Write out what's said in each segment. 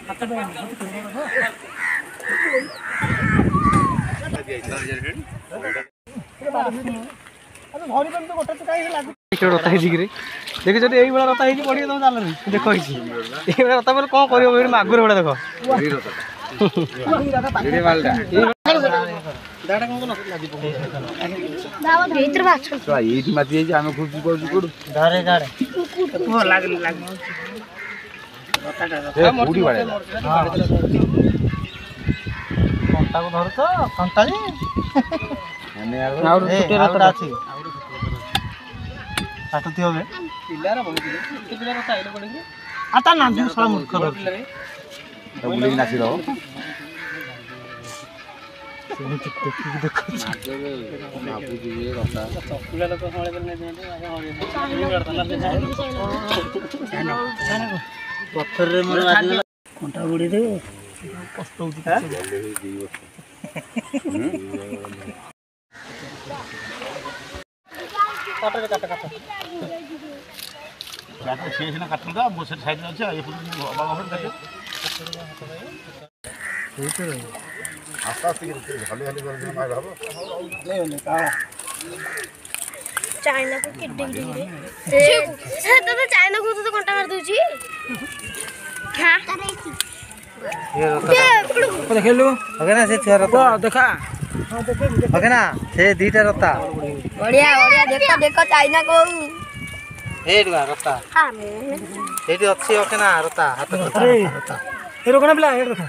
रता देख जब यही रता है पड़े तुम जान देख रता बोले कौन कर मागुर भाड़ा देख पत्थर कंटा बुड़ी दे कष्ट चाइना को चाइना को तो कंटा मार दूची देखलु ना से रता देखा ना से दीटा रता बढ़िया बढ़िया देखो देखो चाइना को रता एटी अच्छी ओके ना रता हाथ रता ए रोकना पिला ए देखा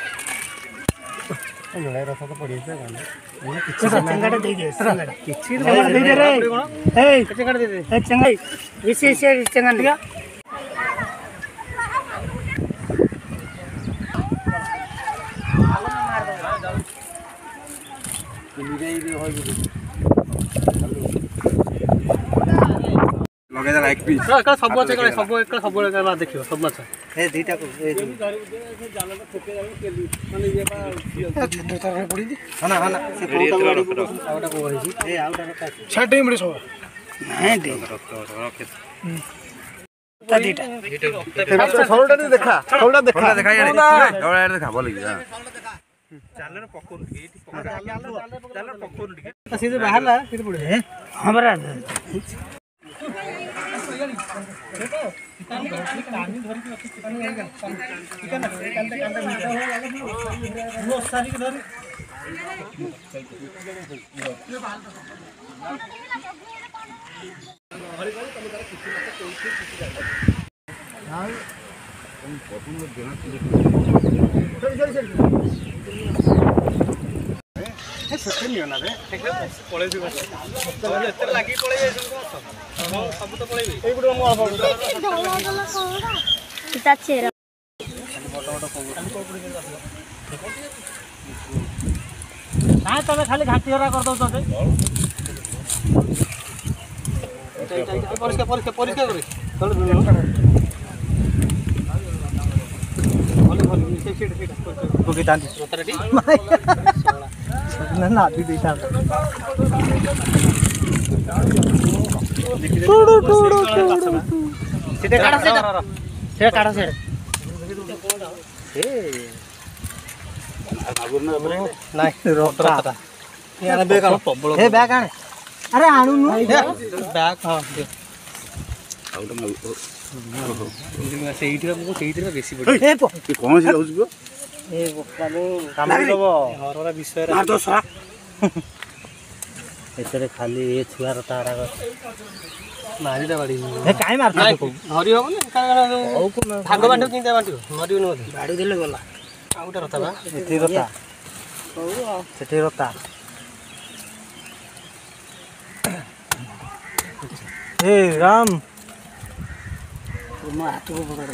रता तो पड़ी से चंगाटा दे दे किछि दे दे रे ए चंगाटा दे दे ए चंगाई इसे चंगा दिया लगे जा एक पीस सब अच्छा सब सब देखियो सब माछ ए दीटा को ए जाल में ठोके जावे केली माने ये बा छोटे तार पड़ी दी हाना हाना से कोटा आउटा को होई ए आउटा का छाटे मिडी सब नहीं दे ता दीटा सोलटा नहीं देखा सोलटा देखा देखा यार सोलटा देखा बोल गया चालर पकोर एठी पकोर चालर पकोर टिके से बाहरला से पड़े हां बरा तब खाली घाटी हरा कर दो परिष्कार परिष्कार परिष्कार अरे आणु बैग हाँ बेसी कौन से विषय खाली ये छुआर तारा मारिदा बाड़ी काई मार हरि हो भाग बांटो कि बांटो मरि बाड़ी देले गला आउटा रता बा एठी रता सेठी रता हे राम तुम हाथ को पकड़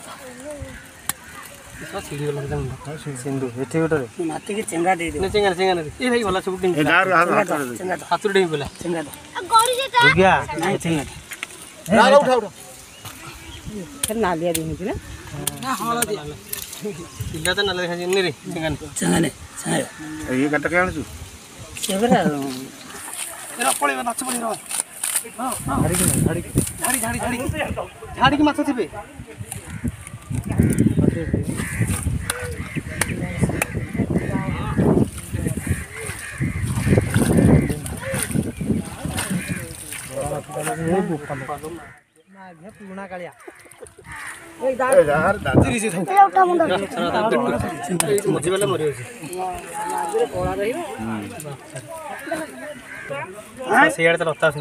इसका सीढ़ी वाला एकदम सिंधु एठी गोटरे नाती के चंगा दे दे चंगा चंगा दे ए भाई वाला सब डिंग चंगा हाथ डिंग बोला चंगा दे गौरी जे हो गया नहीं चंगा ना उठा उठा फिर ना लिया दी ना ना हला दिया पिल्ला तो ना ले खाजी ने रे चंगा ने ये गट्टा के आनछु सेबरा एरा पळे नाच पळे रो हां झाड़ी झाड़ी झाड़ी झाड़ी झाड़ी की माछ थिबे पुराना कालिया मझी वाला मरी सियाड़ तो लगता है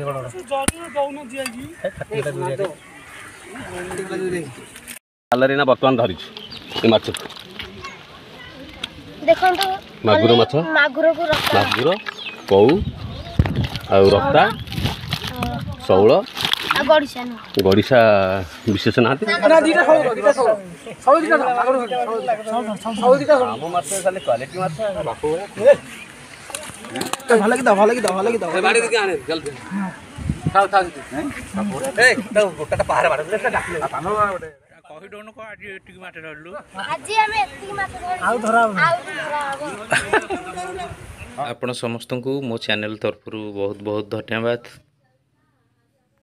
जालरे ना बर्तमान धरी माछ देखो मागुर माछ मागुर को रखा मागुर कौ आ रक्ता शौल गड़िशा विशेष ना आपण समस्त को मो चैनल तरफ बहुत बहुत धन्यवाद।